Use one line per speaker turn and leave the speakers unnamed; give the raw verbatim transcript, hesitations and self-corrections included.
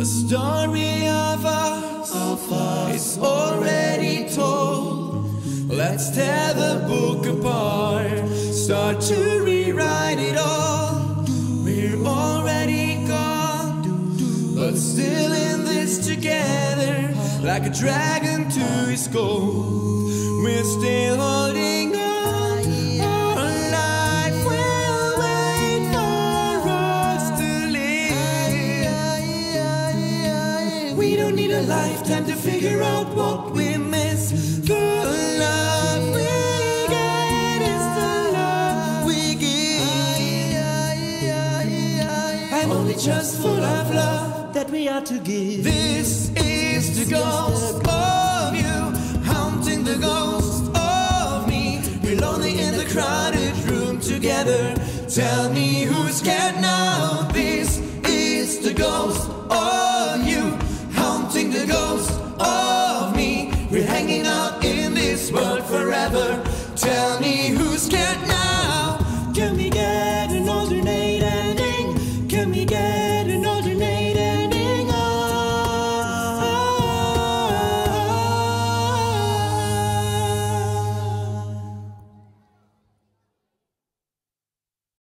story of us, of us is already told. Let's tear the book apart, start to rewrite it all. We're already gone, but still in this together, like a dragon to his goal. We're still holding on. Our life will wait for us to live. We don't need a lifetime to figure out what we miss. The love we get is the love we give. I'm only just full of love that we are to give. This is the ghost of you, haunting the ghost of me. We're lonely in the crowded room together. Tell me who's scared now. This is the ghost of you, haunting the ghost of me. We're hanging out in this world forever. Tell me